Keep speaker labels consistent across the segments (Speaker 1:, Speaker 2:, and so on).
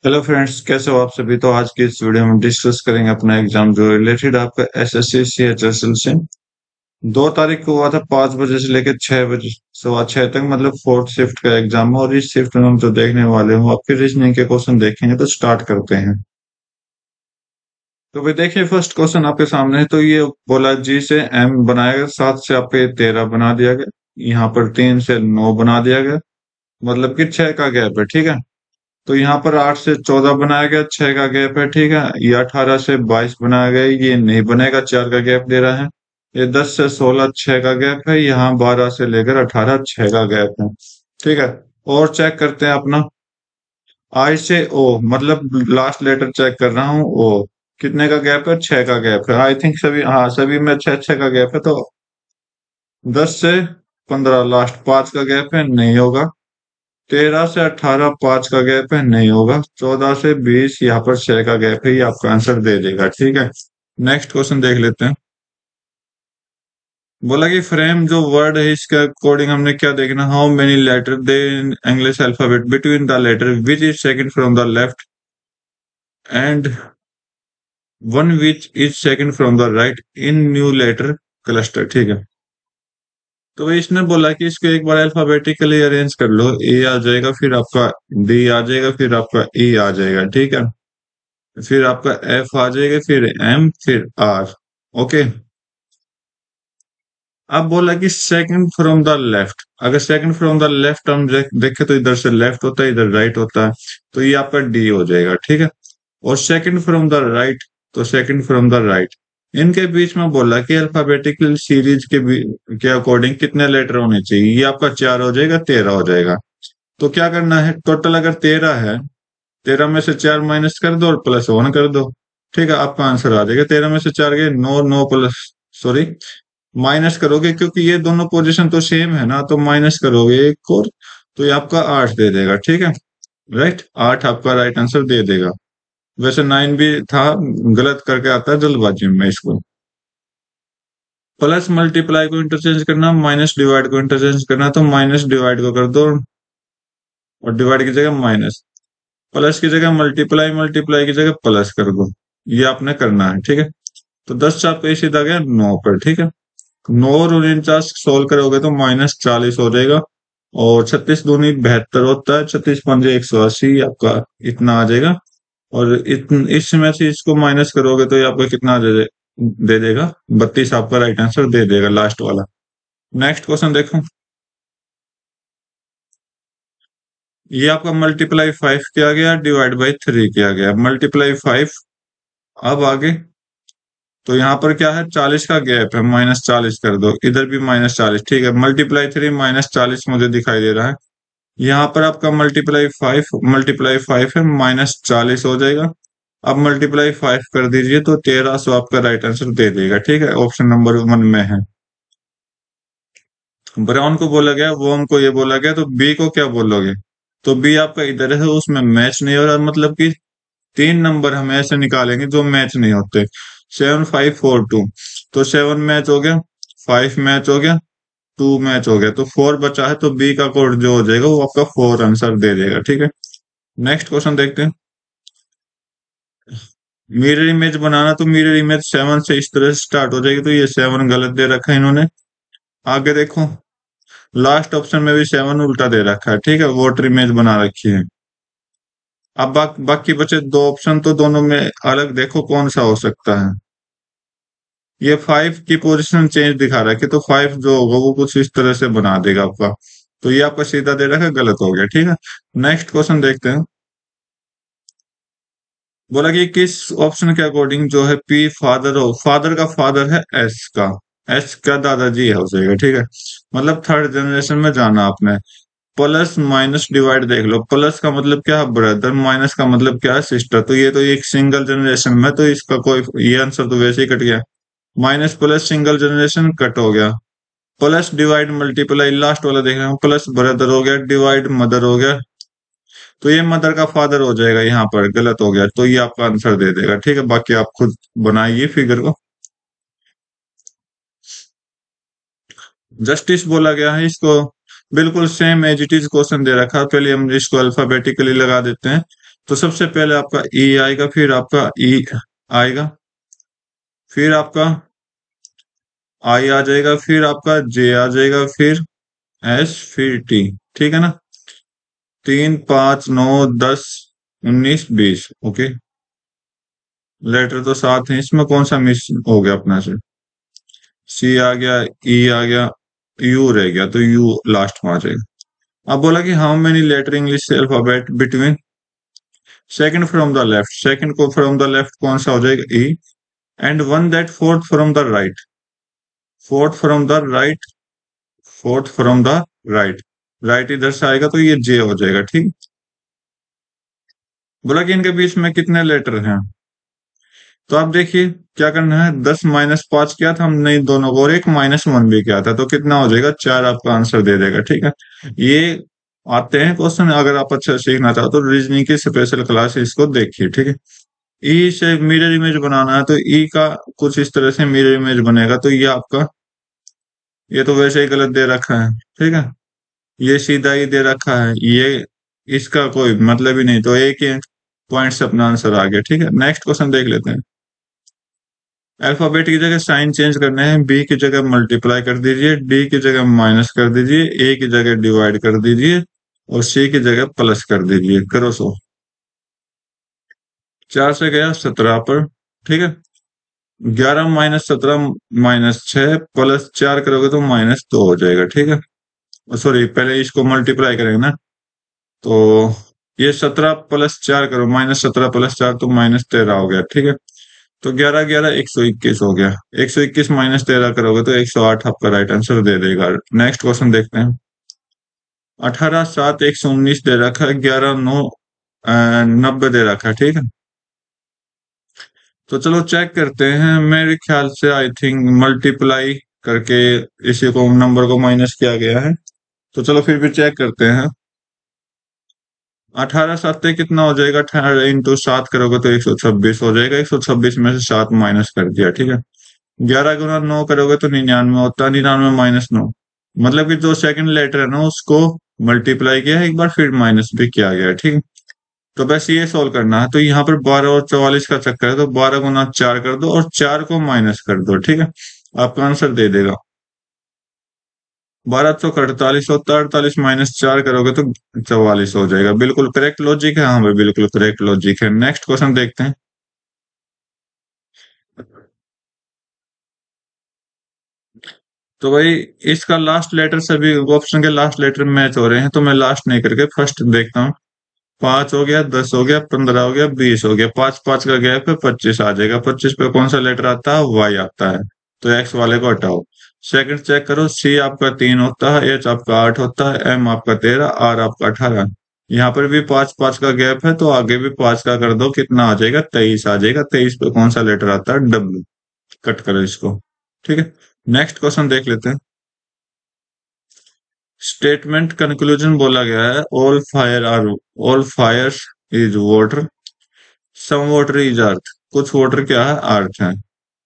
Speaker 1: Hello friends, कैसे हो आप सभी। तो आज की इस वीडियो में डिस्कस करेंगे अपना एग्जाम जो रिलेटेड आपका एसएससी सीएचएसएल से 2 तारीख को हुआ था। 5 बजे से लेकर 6 बजे, 6:15 तक, मतलब फोर्थ शिफ्ट का एग्जाम है। और इस शिफ्ट में हम जो देखने वाले हैं वो आपके रीजनिंग के क्वेश्चन देखेंगे। तो स्टार्ट करते हैं। तो भाई देखिए, फर्स्ट क्वेश्चन आपके सामने है। तो ये बोला जी से एम बनाया गया, 7 से आपके 13 बना दिया गया, यहाँ पर 3 से 9 बना दिया गया, मतलब कि 6 का गैप है। ठीक है। तो यहाँ पर 8 से 14 बनाया गया, 6 का गैप है। ठीक है। ये 18 से 22 बनाया गया, ये नहीं बनेगा, 4 का गैप दे रहा है। ये 10 से 16, 6 का गैप है। यहाँ 12 से लेकर 18, 6 का गैप है। ठीक है। और चेक करते हैं अपना आई से ओ, मतलब लास्ट लेटर चेक कर रहा हूँ। ओ कितने का गैप है? 6 का गैप है। आई थिंक सभी, हाँ सभी में 6 6 का गैप है। तो 10 से 15 लास्ट 5 का गैप है, नहीं होगा। 13 से 18 5 का गैप है, नहीं होगा। 14 से 20 यहाँ पर 6 का गैप है, ये आपका आंसर दे देगा। ठीक है। नेक्स्ट क्वेश्चन देख लेते हैं। बोला कि फ्रेम जो वर्ड है इसका कोडिंग हमने क्या देखना, how many letter they in English alphabet between the letter which is second from the left and one which is second from the right in new letter cluster. ठीक है। तो भाई इसने बोला कि इसको एक बार अल्फाबेटिकली अरेंज कर लो। ए आ जाएगा, फिर आपका डी आ जाएगा, फिर आपका ई आ जाएगा। ठीक है। फिर आपका एफ आ जाएगा, फिर एम, फिर आर। ओके। अब बोला कि सेकंड फ्रॉम द लेफ्ट। अगर सेकंड फ्रॉम द लेफ्ट हम देखें तो इधर से लेफ्ट होता है, इधर राइट होता है। तो ये आपका डी हो जाएगा। ठीक है। और सेकंड फ्रॉम द राइट, तो सेकंड फ्रॉम द राइट। इनके बीच में बोला कि अल्फाबेटिकल सीरीज के अकॉर्डिंग कितने लेटर होने चाहिए। ये आपका 4 हो जाएगा, 13 हो जाएगा। तो क्या करना है, टोटल अगर 13 है, 13 में से 4 माइनस कर दो और प्लस 1 कर दो। ठीक है। आपका आंसर आ जाएगा। 13 में से 4 गए 9, 9 प्लस, सॉरी, माइनस करोगे क्योंकि ये दोनों पोजीशन तो सेम है ना, तो माइनस करोगे एक और, तो ये आपका 8 दे देगा। ठीक है। राइट, 8 आपका राइट आंसर दे देगा। वैसे 9 भी था, गलत करके आता है जल्दबाजी में इसको। प्लस मल्टीप्लाई को इंटरचेंज करना, माइनस डिवाइड को इंटरचेंज करना, तो माइनस डिवाइड को कर दो और डिवाइड की जगह माइनस, प्लस की जगह मल्टीप्लाई, मल्टीप्लाई की जगह प्लस कर दो। ये आपने करना है। ठीक है। तो 10 चार पे सीधा गया 9 पर। ठीक है। 9 और 49 सोल्व करोगे तो -40 हो जाएगा। और 36 दूनी 72 होता है, 36 पंजे 180 आपका इतना आ जाएगा। और इसमें से इसको माइनस करोगे तो ये आपका कितना दे देगा? 32 आपका राइट आंसर दे देगा, लास्ट वाला। नेक्स्ट क्वेश्चन देखो। ये आपका मल्टीप्लाई 5 किया गया, डिवाइड बाई 3 किया गया। मल्टीप्लाई 5, अब आगे तो यहाँ पर क्या है, 40 का गैप है, -40 कर दो, इधर भी -40। ठीक है। मल्टीप्लाई 3 -40 मुझे दिखाई दे रहा है। यहाँ पर आपका मल्टीप्लाई फाइव है, -40 हो जाएगा। अब मल्टीप्लाई 5 कर दीजिए तो 1300 आपका राइट आंसर दे देगा। ठीक है। ऑप्शन नंबर 1 में है। ब्राउन को बोला गया, वो हमको ये बोला गया, तो बी को क्या बोलोगे? तो बी आपका इधर है, उसमें मैच नहीं हो रहा, मतलब कि 3 नंबर हम ऐसे निकालेंगे जो मैच नहीं होते। 7 5 4 2, तो 7 मैच हो गया, 5 मैच हो गया, 2 मैच हो गया, तो 4 बचा है। तो बी का कोड जो हो जाएगा वो आपका 4 आंसर दे देगा। ठीक है। नेक्स्ट क्वेश्चन देखते हैं। मिरर इमेज बनाना, तो मिरर इमेज 7 से इस तरह से स्टार्ट हो जाएगी, तो ये 7 गलत दे रखा है इन्होंने। आगे देखो, लास्ट ऑप्शन में भी 7 उल्टा दे रखा है। ठीक है। वोटर इमेज बना रखी है। अब बाकी बचे 2 ऑप्शन, तो दोनों में अलग देखो कौन सा हो सकता है। ये 5 की पोजीशन चेंज दिखा रहा है कि, तो 5 जो होगा वो कुछ इस तरह से बना देगा आपका। तो ये आपका सीधा दे रखा है, गलत हो गया। ठीक है। नेक्स्ट क्वेश्चन देखते हैं। बोला कि किस ऑप्शन के अकॉर्डिंग जो है पी फादर हो, फादर का फादर है एस का, एस का दादाजी है हो जाएगा। ठीक है। मतलब थर्ड जनरेशन में जाना आपने। प्लस माइनस डिवाइड देख लो, प्लस का मतलब क्या है ब्रदर, माइनस का मतलब क्या है सिस्टर। तो ये तो एक सिंगल जनरेशन में, तो इसका कोई, ये आंसर तो वैसे ही कट गया। Minus plus single generation cut हो गया। प्लस डिवाइड मल्टीप्लाई लास्ट वाला देख रहे हो, प्लस ब्रदर हो गया, डिवाइड मदर हो गया, तो ये मदर का फादर हो जाएगा। यहाँ पर गलत हो गया, तो ये आपका आंसर दे देगा। ठीक है। बाकी आप खुद बनाइए फिगर को। जस्टिस बोला गया है, इसको बिल्कुल same as it is question दे रखा है। पहले हम इसको अल्फाबेटिकली लगा देते हैं। तो सबसे पहले आपका ई आएगा, फिर आपका ई आएगा, फिर आपका आई आ जाएगा, फिर आपका जे आ जाएगा, फिर एस, फिर टी। ठीक है ना? 3, 5, 9, 10, 19, 20। ओके, लेटर तो सात है, इसमें कौन सा मिस हो गया अपना से? सी आ गया, ई आ गया, यू रह गया, तो यू लास्ट में आ जाएगा। अब बोला कि how many letter English alphabet between second from the left, second को फ्रॉम द लेफ्ट कौन सा हो जाएगा? E. And one that fourth from the right, fourth from the right, fourth from the right, right इधर से आएगा तो ये जे हो जाएगा। ठीक। बोला कि इनके बीच में कितने लेटर हैं, तो आप देखिए क्या करना है। 10 - 5 किया था हमने इन दोनों को, और एक -1 भी किया था, तो कितना हो जाएगा? 4 आपका आंसर दे देगा। ठीक है, ये आते हैं क्वेश्चन, अगर आप अच्छा सीखना चाहो तो रीजनिंग की स्पेशल क्लास इसको देखिए। ठीक है, ई से मिरर इमेज बनाना है, तो ई का कुछ इस तरह से मिरर इमेज बनेगा, तो ये आपका, ये तो वैसे ही गलत दे रखा है। ठीक है, ये सीधा ही दे रखा है, ये इसका कोई मतलब ही नहीं, तो एक ही पॉइंट से अपना आंसर आ गया। ठीक है, नेक्स्ट क्वेश्चन देख लेते हैं। अल्फाबेट की जगह साइन चेंज करने हैं, बी की जगह मल्टीप्लाई कर दीजिए, डी की जगह माइनस कर दीजिए, ए की जगह डिवाइड कर दीजिए, और सी की जगह प्लस कर दीजिए। करो सो। 4 से गया 17 पर। ठीक है, 11 - 17 - 6 प्लस 4 करोगे तो -2 हो जाएगा। ठीक है, सॉरी पहले इसको मल्टीप्लाई करेंगे ना, तो ये 17 + 4 करो, -17 + 4 तो -13 हो गया। ठीक है, तो 11 11 121 हो गया। 121 -13 करोगे तो 108 आपका राइट आंसर दे देगा। नेक्स्ट क्वेश्चन देखते हैं। 18 7 119 दे रखा है, 11 9 90 दे रखा है। ठीक है, तो चलो चेक करते हैं। मेरे ख्याल से आई थिंक मल्टीप्लाई करके इसी को नंबर को माइनस किया गया है, तो चलो फिर भी चेक करते हैं। 18 7 कितना हो जाएगा? 18 × 7 करोगे तो 126 हो जाएगा। 126 में से 7 माइनस कर दिया। ठीक है, 11 × 9 करोगे तो 99 होता है, 99 -9, मतलब कि जो सेकंड लेटर है ना उसको मल्टीप्लाई किया है एक बार, फिर माइनस भी किया गया है। ठीक है, तो बस ये सोल्व करना है। तो यहाँ पर 12 और 44 का चक्कर है, तो 12 × 4 कर दो और 4 को माइनस कर दो। ठीक है, आपका आंसर दे देगा। 12 × 4 = 48 होता है, 48 -4 करोगे तो 44 हो जाएगा। बिल्कुल करेक्ट लॉजिक है। हाँ भाई, बिल्कुल करेक्ट लॉजिक है। नेक्स्ट क्वेश्चन देखते हैं। तो भाई इसका लास्ट लेटर, सभी ऑप्शन के लास्ट लेटर मैच हो रहे हैं, तो मैं लास्ट नहीं करके फर्स्ट देखता हूँ। 5 हो गया, 10 हो गया, 15 हो गया, 20 हो गया, 5 5 का गैप है, 25 आ जाएगा। 25 पे कौन सा लेटर आता है? वाई आता है, तो एक्स वाले को हटाओ। सेकंड चेक करो। सी आपका 3 होता है, एच आपका 8 होता है, एम आपका 13, आर आपका 18। यहाँ पर भी 5 5 का गैप है, तो आगे भी 5 का कर दो, कितना आ जाएगा? 23 आ जाएगा। 23 पे कौन सा लेटर आता है? डब्ल्यू। कट करो इसको। ठीक है, नेक्स्ट क्वेश्चन देख लेते हैं। स्टेटमेंट कंक्लूजन बोला गया है, all fires is water, some water is earth, कुछ वाटर क्या है? अर्थ है।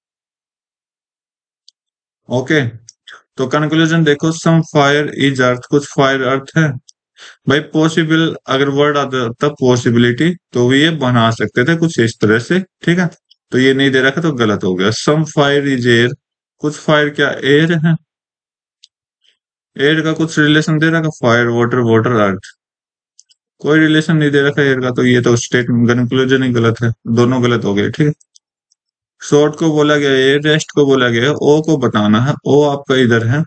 Speaker 1: ओके, तो कंक्लूजन देखो, सम फायर इज अर्थ, कुछ फायर अर्थ है। भाई पॉसिबल अगर वर्ड आता था पॉसिबिलिटी, तो ये बना सकते थे कुछ इस तरह से। ठीक है, तो ये नहीं दे रखा तो गलत हो गया। सम फायर इज एयर, कुछ फायर क्या एयर है? एयर का कुछ रिलेशन दे रखा? फायर वाटर, वाटर अर्थ, कोई रिलेशन नहीं दे रखा एयर का, तो ये तो स्टेटमेंट कंक्लूजन ही गलत है। दोनों गलत हो गए। ठीक है, शॉर्ट को बोला गया है, रेस्ट को बोला गया है, ओ को बताना है। ओ आपका इधर है,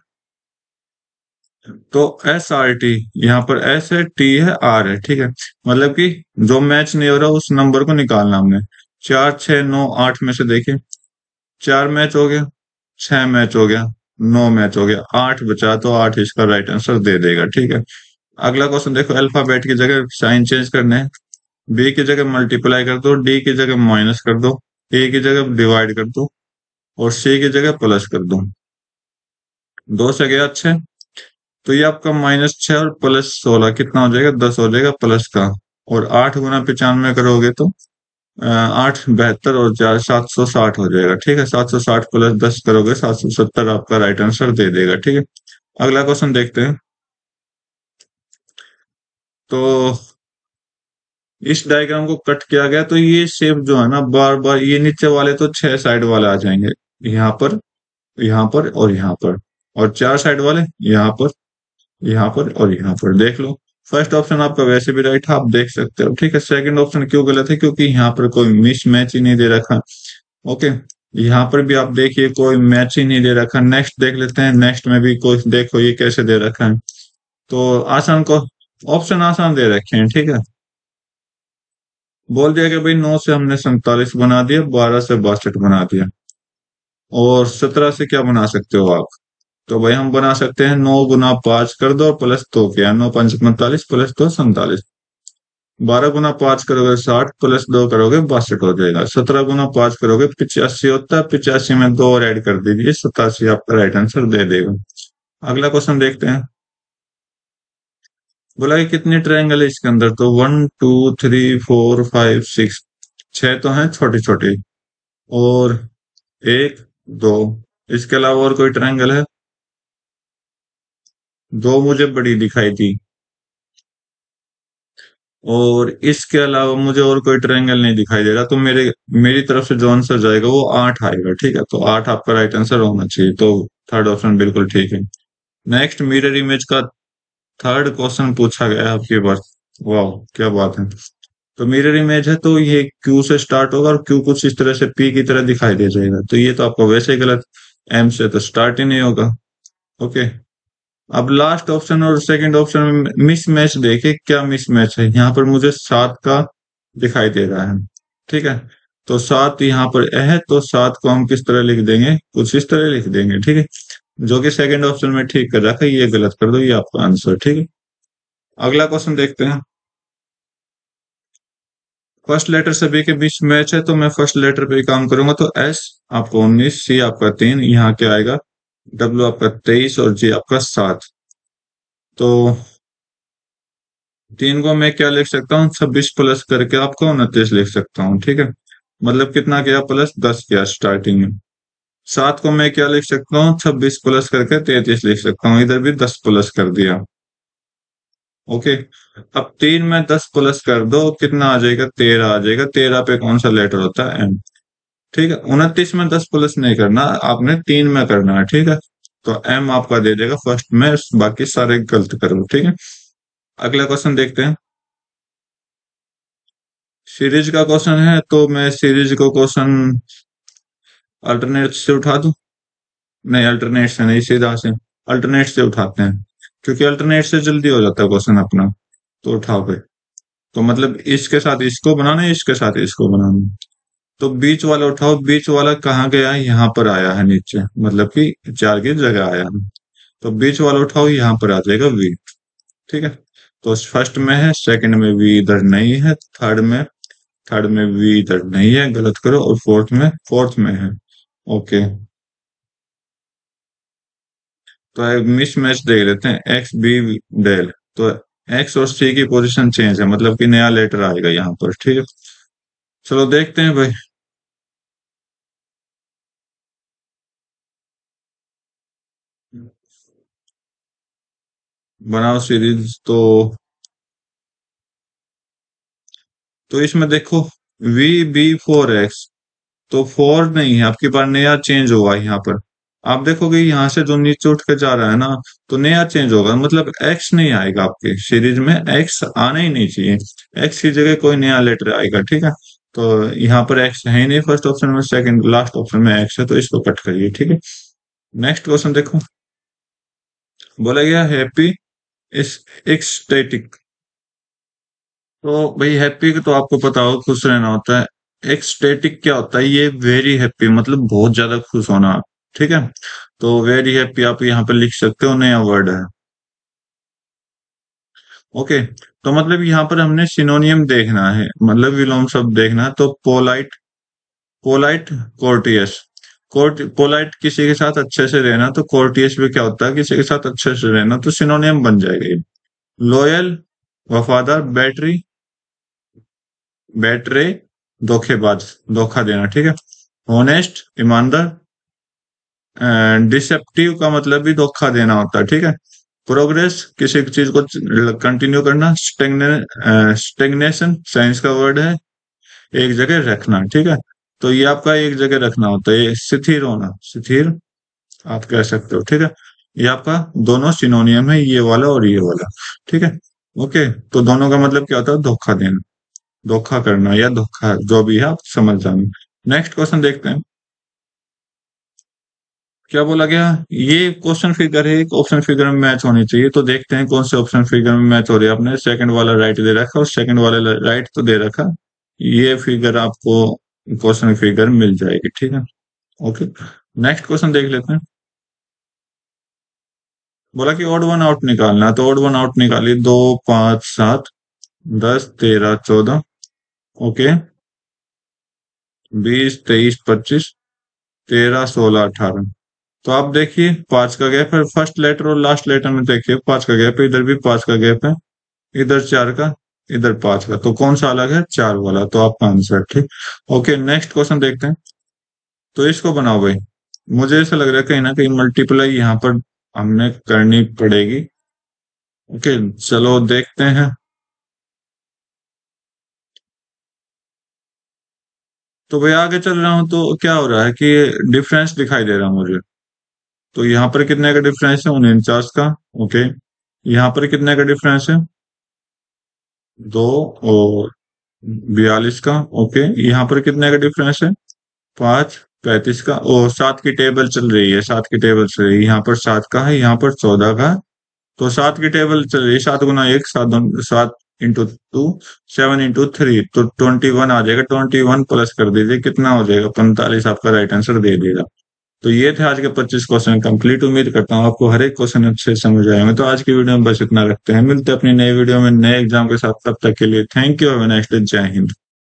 Speaker 1: तो SRT, यहाँ पर S है, T है, R है। ठीक है, मतलब कि जो मैच नहीं हो रहा उस नंबर को निकालना हमने। 4 6 9 8 में से देखिए, 4 मैच हो गया, 6 मैच हो गया, 9 मैच हो गया, 8 बचा, तो 8 इसका राइट आंसर दे देगा। ठीक है, अगला क्वेश्चन देखो। अल्फाबेट की जगह साइन चेंज करने हैं, बी की जगह मल्टीप्लाई कर दो, डी की जगह माइनस कर दो, ए की जगह डिवाइड कर दो, और सी की जगह प्लस कर दो। 2 से गया 6, तो ये आपका -6 और +16 कितना हो जाएगा? 10 हो जाएगा प्लस का। और 8 × 95 करोगे तो 8 72 और 4 760 हो जाएगा। ठीक है, 760 + 10 करोगे 770 आपका राइट आंसर दे देगा। ठीक है, अगला क्वेश्चन देखते हैं। तो इस डायग्राम को कट किया गया तो ये शेप जो है ना बार बार ये नीचे वाले तो 6 साइड वाले आ जाएंगे, यहाँ पर, यहाँ पर और यहाँ पर, और 4 साइड वाले यहाँ पर, यहाँ पर और यहाँ पर। देख लो, फर्स्ट ऑप्शन आपका वैसे भी राइट है, आप देख सकते हो, ठीक है। सेकंड ऑप्शन क्यों गलत है, क्योंकि यहाँ पर कोई मिस मैच ही नहीं दे रखा। ओके, यहाँ पर भी आप देखिए कोई मैच ही नहीं दे रखा। नेक्स्ट देख लेते हैं, नेक्स्ट में भी कोई देखो ये कैसे दे रखा है। तो आसान को ऑप्शन आसान दे रखे हैं, ठीक है। बोल दिया कि भाई 9 से हमने 47 बना दिया, 12 से 62 बना दिया, और 17 से क्या बना सकते हो आप। तो भाई हम बना सकते हैं 9 गुना 5 कर दो और प्लस 2 किया, 9 5 45 प्लस 2 47। 12 गुना 5 करोगे 60, प्लस 2 करोगे 62 हो जाएगा। 17 गुना 5 करोगे 85 होता है, 85 में 2 और ऐड कर दीजिए, 87 आपका राइट आंसर दे देगा। अगला क्वेश्चन देखते हैं। बोला कि कितने ट्रायंगल है इसके अंदर, तो 1 2 3 4 5 6, 6 तो हैं छोटे छोटे, और 1 2, इसके अलावा और कोई ट्रायंगल है, 2 मुझे बड़ी दिखाई दी, और इसके अलावा मुझे और कोई ट्रायंगल नहीं दिखाई दे रहा, तो मेरी तरफ से जो आंसर जाएगा वो 8 आएगा, ठीक है। तो 8 आपका राइट आंसर होना चाहिए, तो थर्ड ऑप्शन बिल्कुल ठीक है। नेक्स्ट, मिरर इमेज का थर्ड क्वेश्चन पूछा गया है आपके पास। वाह, क्या बात है। तो मिरर इमेज है तो ये क्यू से स्टार्ट होगा, और क्यू कुछ इस तरह से पी की तरह दिखाई दे जाएगा, तो ये तो आपको वैसे ही गलत। एम से तो स्टार्ट ही नहीं होगा। ओके, अब लास्ट ऑप्शन और सेकंड ऑप्शन में मिसमैच देखे, क्या मिसमैच है। यहाँ पर मुझे 7 का दिखाई दे रहा है, ठीक है। तो 7 यहाँ पर है, तो 7 को हम किस तरह लिख देंगे, कुछ इस तरह लिख देंगे, ठीक है। जो कि सेकंड ऑप्शन में ठीक कर रखा है, ये गलत कर दो, ये आपका आंसर, ठीक है। अगला क्वेश्चन देखते हैं। फर्स्ट लेटर से बी के बीच मैच है, तो मैं फर्स्ट लेटर पे ही काम करूंगा, तो एस आपका 19, सी आपका 3, यहाँ क्या आएगा, डब्ल्यू आपका 23 और जी आपका 7। तो 3 को मैं क्या लिख सकता हूँ, 26 प्लस करके आपको 29 लिख सकता हूँ, ठीक है। मतलब कितना किया, प्लस 10 किया स्टार्टिंग में। 7 को मैं क्या लिख सकता हूँ, 26 प्लस करके 33 लिख सकता हूँ, इधर भी 10 प्लस कर दिया। ओके, अब 3 में 10 प्लस कर दो, कितना आ जाएगा, 13 आ जाएगा। 13 पे कौन सा लेटर होता है, एम, ठीक है। 29 में 10 प्लस नहीं करना, आपने 3 में करना है, ठीक है। तो एम आपका दे देगा फर्स्ट में, बाकी सारे गलत करो, ठीक है। अगला क्वेश्चन देखते हैं। सीरीज का क्वेश्चन है, तो मैं सीरीज को क्वेश्चन अल्टरनेट से उठा दूं। नहीं, अल्टरनेट से नहीं, सीधा से अल्टरनेट से उठाते हैं, क्योंकि अल्टरनेट से जल्दी हो जाता है क्वेश्चन अपना। तो उठाओ भाई। तो मतलब इसके साथ इसको बनाना है, इसके साथ इसको बनाना है। तो बीच वाला उठाओ, बीच वाला कहाँ गया है, यहाँ पर आया है नीचे, मतलब कि 4 की जगह आया है। तो बीच वाला उठाओ, यहाँ पर आ जाएगा वी, ठीक है। तो फर्स्ट में है, सेकंड में वी इधर नहीं है, थर्ड में वी इधर नहीं है, गलत करो, और फोर्थ में है। ओके, तो एक मिस मैच देख लेते हैं, एक्स बी डेल। तो एक्स और सी की पोजीशन चेंज है, मतलब कि नया लेटर आएगा यहाँ पर, ठीक है। चलो देखते हैं भाई। बनाओ सीरीज। तो इसमें देखो, वी बी 4 एक्स, तो 4 नहीं है आपके पास, नया चेंज होगा यहाँ पर। आप देखोगे यहाँ से जो नीचे उठ के जा रहा है ना, तो नया चेंज होगा, मतलब एक्स नहीं आएगा आपके सीरीज में, एक्स आना ही नहीं चाहिए। एक्स की जगह कोई नया लेटर आएगा, ठीक है। तो यहाँ पर एक्स है ही नहीं फर्स्ट ऑप्शन में, सेकंड लास्ट ऑप्शन में एक्स है, तो इसको कट करिए, ठीक है। नेक्स्ट क्वेश्चन देखो। बोला गया हैप्पी इस एक्सटेटिक। तो भाई हैप्पी का तो आपको पता हो, खुश रहना होता है। एक्सटेटिक क्या होता है, ये वेरी हैप्पी, मतलब बहुत ज्यादा खुश होना, ठीक है। तो वेरी हैप्पी आप यहाँ पे लिख सकते हो, नया वर्ड है। ओके, तो मतलब यहाँ पर हमने सिनोनियम देखना है, मतलब विलोम शब्द देखना है। तो पोलाइट, पोलाइट, कोर्टियस। पोलाइट किसी के साथ अच्छे से रहना, तो कोर्टियस भी क्या होता है, किसी के साथ अच्छे से रहना, तो सिनोनियम बन जाएगा ये। लॉयल, वफादार, बैटरी, बैटरे, धोखेबाज, धोखा देना, ठीक है। होनेस्ट, ईमानदार। डिसेप्टिव का मतलब भी धोखा देना होता है, ठीक है। प्रोग्रेस किसी चीज को कंटिन्यू करना, स्टेग्नेशन साइंस का वर्ड है, एक जगह रखना, ठीक है। तो ये आपका एक जगह रखना होता है, ये स्थिर होना, स्थिर आप कह सकते हो, ठीक है। ये आपका दोनों सिनोनियम है, ये वाला और ये वाला, ठीक है। ओके, तो दोनों का मतलब क्या होता है? धोखा देना, धोखा करना या धोखा, जो भी है आप समझ जाना। नेक्स्ट क्वेश्चन देखते हैं क्या बोला गया। ये क्वेश्चन फिगर है, एक ऑप्शन फिगर में मैच होनी चाहिए, तो देखते हैं कौन से ऑप्शन फिगर में मैच हो रही है। आपने सेकंड वाला राइट दे रखा और सेकंड वाला राइट तो दे रखा, ये फिगर आपको क्वेश्चन फिगर मिल जाएगी, ठीक है। ओके, नेक्स्ट क्वेश्चन देख लेते हैं। बोला कि ओड वन आउट निकालना है, तो ओड वन आउट निकालिए। 2, 5, 7, 10, 13, 14, ओके, 20, 23, 25, 13, 16, 18। तो आप देखिए 5 का गैप है फर्स्ट लेटर और लास्ट लेटर में, देखिए 5 का गैप है, इधर भी 5 का गैप है, इधर 4 का, इधर 5 का, तो कौन सा अलग है? 4 वाला, तो आपका आंसर ठीक। ओके, नेक्स्ट क्वेश्चन देखते हैं। तो इसको बनाओ भाई। मुझे ऐसा लग रहा है कहीं ना कहीं मल्टीप्लाई यहाँ पर हमने करनी पड़ेगी। ओके, चलो देखते हैं। तो भाई आगे चल रहा हूँ तो क्या हो रहा है कि डिफरेंस दिखाई दे रहा है मुझे। तो यहाँ पर कितने का डिफरेंस है? 49 का। ओके, यहाँ पर कितने का डिफरेंस है? 2 और 42 का। ओके, यहाँ पर कितने का डिफरेंस है? 5, 35 का। और 7 की टेबल चल रही है, 7 की टेबल चल रही है, यहाँ पर 7 का है, यहाँ पर 14 का है। तो 7 की टेबल चल रही है, 7 गुना 1, 7 इंटू 2, 7 इंटू 3, तो 21 आ जाएगा। 21 प्लस कर दीजिए, कितना हो जाएगा? 45 आपका राइट आंसर दे देगा। तो ये थे आज के 25 क्वेश्चन कंप्लीट। उम्मीद करता हूँ आपको हर एक क्वेश्चन अच्छे से समझ आए होंगे। तो आज की वीडियो में बस इतना रखते हैं, मिलते हैं अपनी नई वीडियो में नए एग्जाम के साथ। तब तक के लिए thank you, have a nice day, जय हिंद।